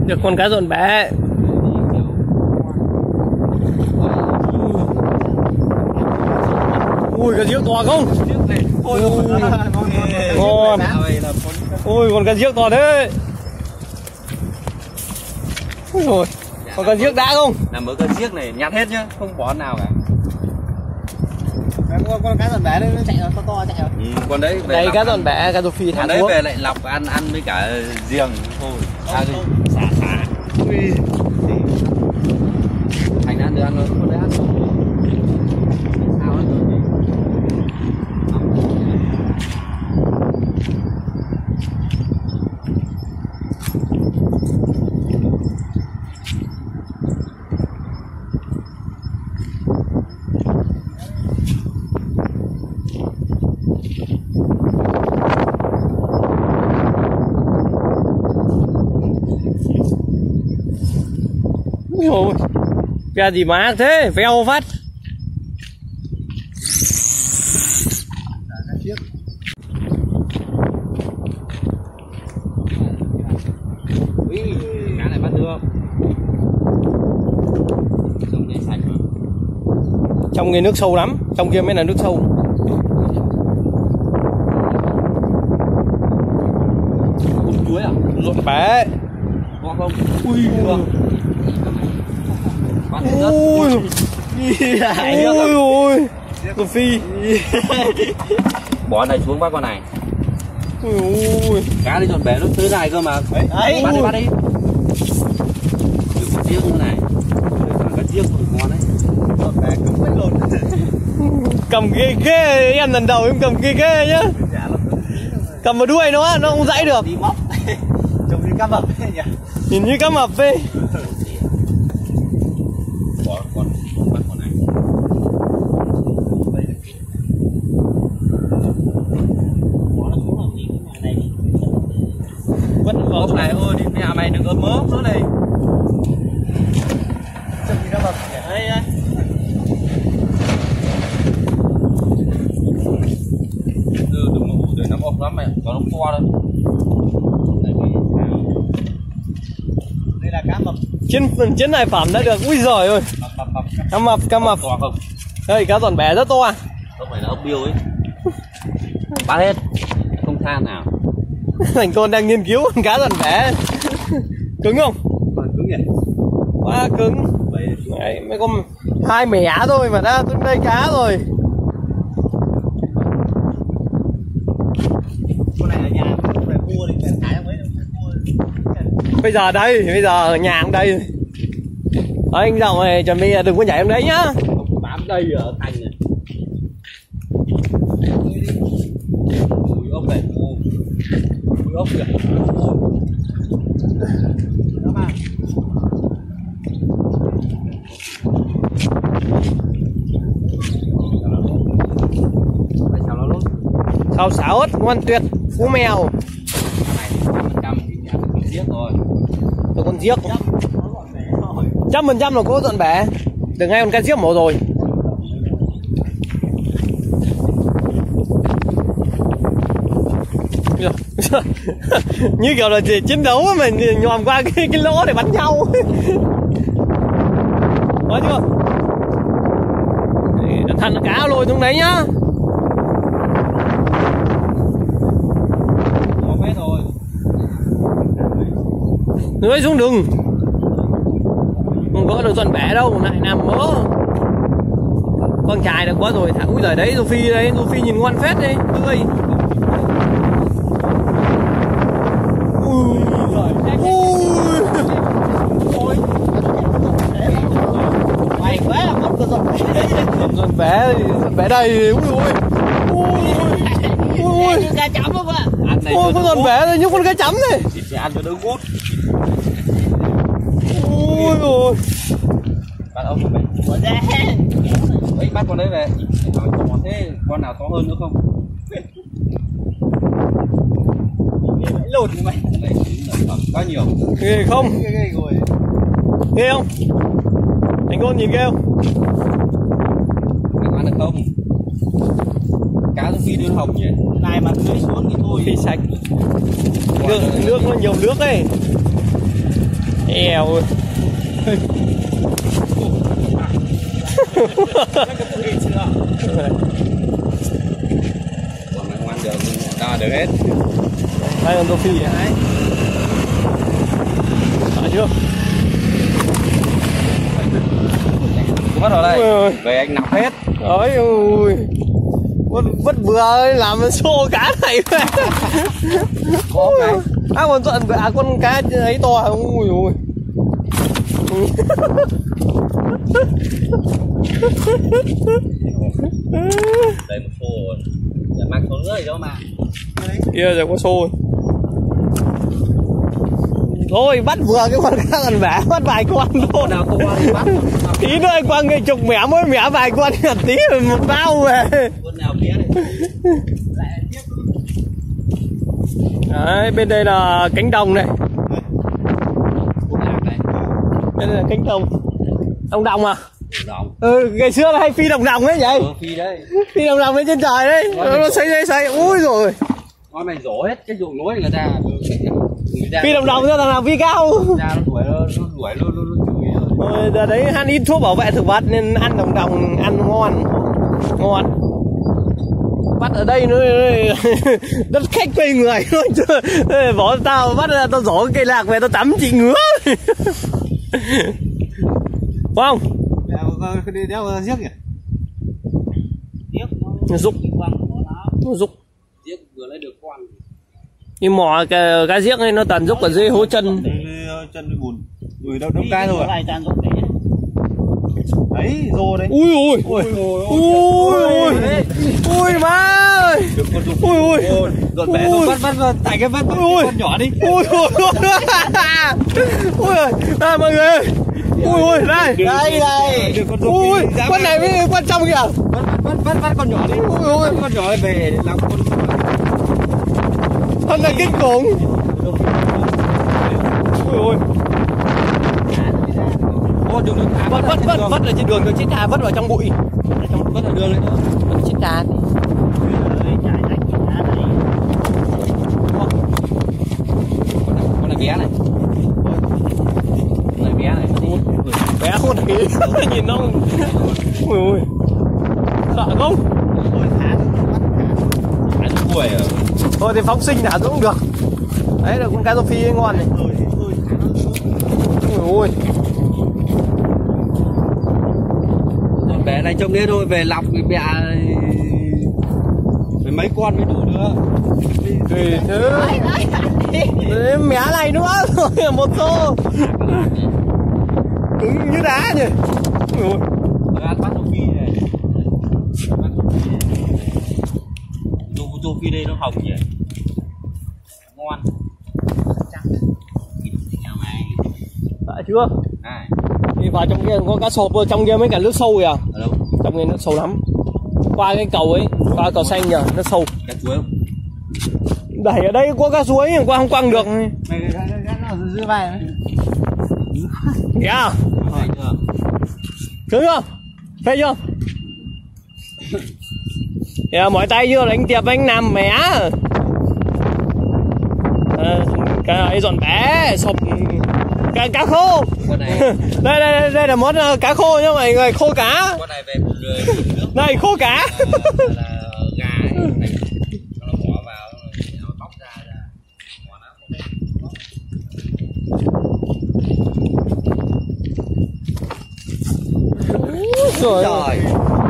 Được con cá giòn bé. Ui cá giếc to không? Ôi ngon. Ui con cá giếc to thế. Ôi rồi. Con cá giếc đã không? Là mới cá giếc này nhặt hết nhá, không bỏ nào cả. Con cá giòn bé đấy nó chạy nó to chạy rồi. Con đấy về đây cá giòn bé, cá rô phi thả đấy xuống. về lại lọc ăn với cả riềng thôi. Xả. Ui. Thành ăn được ăn rồi, con đấy ăn rồi. Sao ăn được? Ôi, cái gì mà ác thế, veo phát. Ui, cá này bắt được. Trong đây sạch mà. Trong cái nước sâu lắm, trong kia mới là nước sâu. Chuối à? Giòn bé. Ngon không? Ui được. ui ui ui rô phi. Bỏ này xuống bắt con này. Ui Cá đi giòn bé nó tới này cơ mà. Đấy, bắt đi. Đừng có tiếc như này. Cá chiếc ngon đấy. Giòn bé cứng mấy lồn. cầm ghê em lần đầu em cầm ghê nhá. Cầm vào đuôi nó không dãy được. Đi móc. Trông như cá mập ấy nhỉ. Nhìn như cá mập về. Bỏ con bắt con này. Bỏ nó xuống làm gì cái ngoài này. Vứt vào Ốp này ôi đi mẹ mày đừng ớt mớ nữa này. Trông như cá mập nhỉ. đây. Đừng ngủ để nó ốp lắm mày, cho nó to thôi. Đây là cá mập. Trên này phẩm đã được. Ui giời ơi, cá mập To không? đây cá giòn bé rất to. Không phải là ốc biêu ấy. Bắt hết, không than nào. Thành Tôn đang nghiên cứu con cá giòn bé. Cứng không? Cứng nhỉ. Quá cứng. Đấy, mới có 2 mẻ thôi mà đã từng đây cá rồi. Con này ở nhà phải mua đi, phải thái mấy đâu. Bây giờ ở nhà cũng đây. Đấy, anh Dòng này chuẩn bị đừng có nhảy em đấy nhá. Bám đây ở thành này. Mùi ốc này, mùi ốc kìa. Đó mà. Phải sao nó lốt. Xào xáo ớt ngon tuyệt, phú mèo. Này 100% thì nhà được giết rồi. Rồi con giếc 100% là có giòn bé. Từ ngay con cá giếc mổ rồi. Như kiểu là chiến đấu mà nhòm qua cái lỗ để bắn nhau. Có chưa? Cẩn thận là cá lôi xuống đấy nhá. Có mấy rồi. Lưới xuống đừng. Không có được giòn bé đâu, lại nằm mỡ. Con trai được quá rồi, thả úi giời đấy, rô phi nhìn ngon phết đi, tươi. Mày quá mất con giòn bé. Giòn bé đây, ui Như cá chấm không ạ? ôi con giòn bé đây như con cá chấm này. Thịt sẽ ăn cho đỡ gút. Ui rồi. Bắt ông của mày. Bỏ ra. Đấy, bắt con đấy về. Hỏi to thế, con nào to hơn nữa không? Lột như mày. Đấy, quá nhiều. Ghê không? Ghê rồi. Ghê không? Anh Côn nhìn ghê không? Anh ăn được không? Cá trong khi đưa hồng nhỉ? Này mà tưới xuống thì thôi. Phi sạch. Nước nó nhiều nước ấy. Eo ơi. Còn ăn ngoan được, đo được hết. Đây con rô phi đấy. Phải chưa? Bắt vào đây. Về anh nạp hết. Ôi ui. Vất vừa ơi, làm xô cá này. Có này. Con dọn con cá ấy to. Ui ui. Đây một xô rồi. Giờ mang số nữa đó mà. Kia giờ có xô. Thôi bắt vừa cái con cá gần bể, bắt vài con thôi. Nào to thì bắt. Tí nữa anh Quang người chục mẻ mới mẻ vài con tí rồi một bao về. Con nào bé này. Đấy, bên đây là cánh đồng này. Bên đây là cánh đồng. Đồng đồng à? Đồng. Ừ, ngày xưa là hay phi đồng đồng ấy vậy. Phi đấy. Phi đồng đồng lên trên trời đấy. Nó xoay. Ui rồi. Nói mày rổ hết cái ruộng núi người ta. Phi đồng đồng ra thằng nào phi cao. Ra nó đuổi nó chửi rồi. Giờ đấy ăn ít thuốc bảo vệ thực vật nên ăn đồng đồng ăn ngon. Bắt ở đây nữa đất khách quê người thôi chứ. Bỏ tao bắt ra tao giỏ cây lạc về tao tắm chị ngứa. Không? Đi đeo giết kìa. Nó rụng. Nó rụng. Giết vừa lấy được con. Nhưng mỏ cái giếc ấy nó toàn rúc ở dưới hố chân. Chân bùn. Ui đâu cái rồi. Đấy, rô đấy. Ui ui. Ui má ơi. Ui. Dọn bé rồi bắt tại cái bắt con nhỏ đi. Ui. Ui. Đây mọi người ơi. Ui đây. Ui, con này với con trong kìa. Bắt con nhỏ đi. Ui. Con nhỏ về làm con. Con này kinh khủng. Ui. Vất ở trên đường rồi chết trà, vất vào trong bụi. Vất ở đường đấy thôi. Vất chết trà. Con này bé này. Con này bé này. Bé con này nhìn nó. Ui. Sợ không? Ăn tuổi à. Thôi thì phóng sinh thả cũng được. Đấy là con cá rô phi ngon này. Ui. Bé này trông thế thôi, về lọc thì mẹ mấy con mới đủ nữa. Thì thế mẻ này nữa rồi một xô cứng như đá nhỉ. Ui. Ăn bắt rô phi này. Rô phi đây nó hồng nhỉ. Ngon. Đã chưa? Này. Đi vào trong kia có cá sộp, trong kia mấy cả nước sâu kìa. Ở đâu? Trong kia nó sâu lắm. Qua cái cầu ấy, qua cầu xanh nhờ, nó sâu. Cá chuối không? Đẩy ở đây có cá suối qua không quăng được. Mày nó dưới vai đấy. Kìa. Phải chưa? Sướng chưa? Phê chưa? Kìa, mỏi tay chưa? Anh Tiệp anh làm mẻ. Cái ấy dọn bé, sộp cá khô. Đây là món cá khô nhá mọi người, khô cá. Con này về một người nước. Đây khô cá. Là gà ấy, nó bỏ vào nó bóc ra ngon lắm. Trời.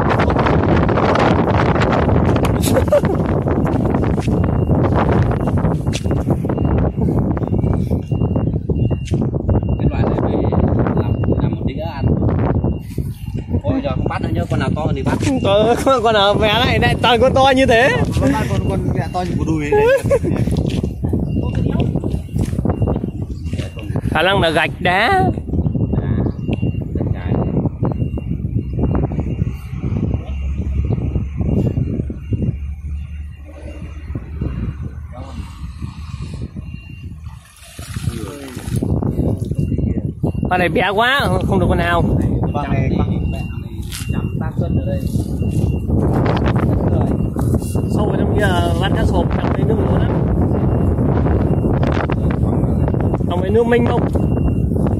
Bắt nữa nhá, con nào to thì bắt. Con nào bé này toàn con to như thế. Con mẹ to như của đùi này. Khả năng là gạch đá. Con này bé quá, không được con nào. Con này chấm tam cân ở đây. Sâu ở trong kia bắt cá sộp, trong đây nước lúa lắm. Trong đây nước mênh mông.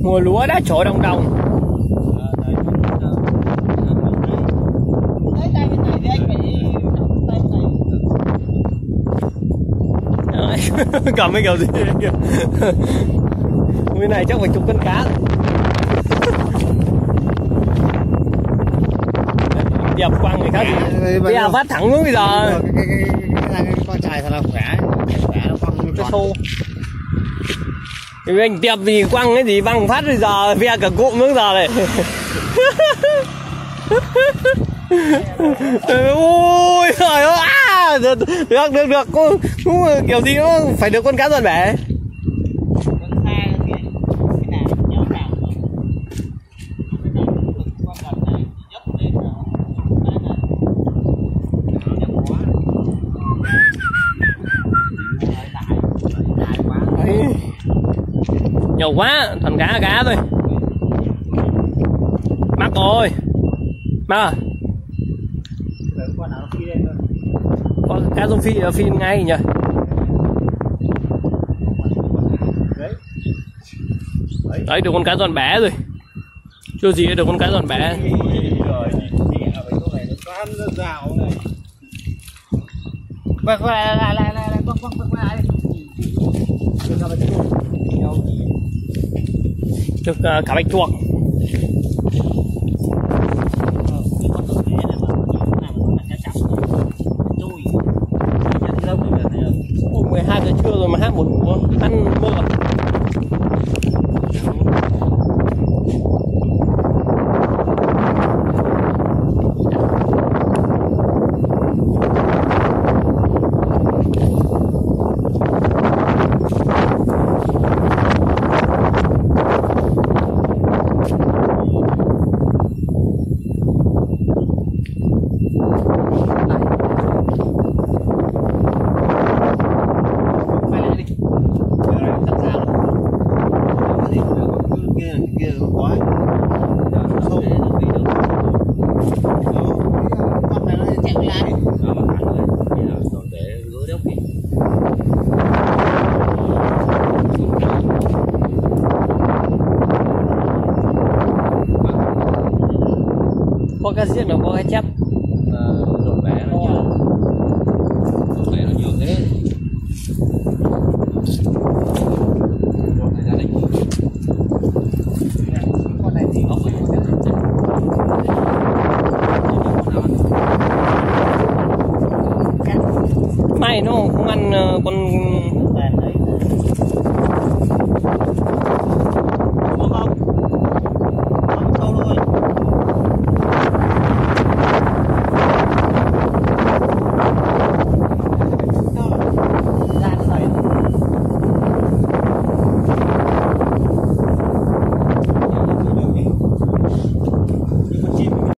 Mùa lúa đã trổ đồng đồng. Cầm cái kiểu gì kìa. Cái này chắc phải chục cân cá rồi. Đẹp quăng người khác gì. Bây giờ phát thẳng luôn bây giờ. Cái con trai thật là khỏe nó quăng cái xô. Thì anh tiệp thì quăng cái gì văng phát bây giờ ve cả cụm nữa giờ này. Ôi trời ơi, được kiểu gì nó phải được con cá giòn bể. Nhiều quá, thành cá thôi. Mắc rồi. Mắc à? Có cá rông phi ngay nhỉ? Đấy, được con cá giòn bé rồi. Chưa gì được con cá giòn bé. Được cá bạch tuộc. Ôi, 12 giờ trưa rồi mà hát một ăn mơ. Có cá giết nó có cái chép Đồn bé nó nhiều. Đồn bé nó nhiều thế. Đồn này gia đình. Con này thì không phải con đấy. Này nó không ăn con